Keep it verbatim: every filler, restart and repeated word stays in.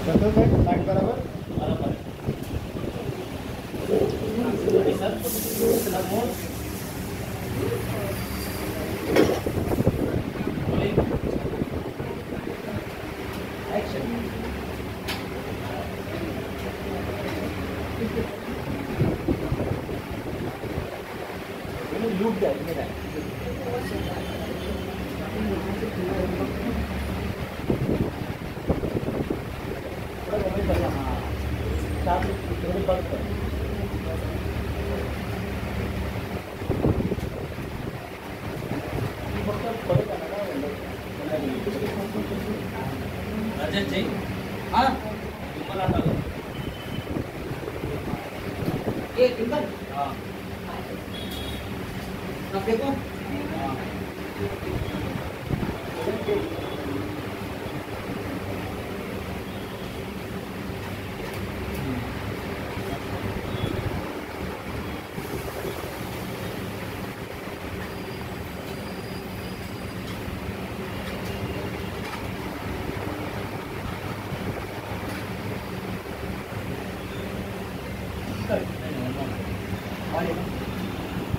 control side side बराबर बराबर sir more action loop जाए मेरा थोड़ा कमी करना हाँ साथ थोड़ी बात कर रजत जी हाँ तुम्हाला टाका एक टिंकर हाँ ना देखो हाँ नहीं नहीं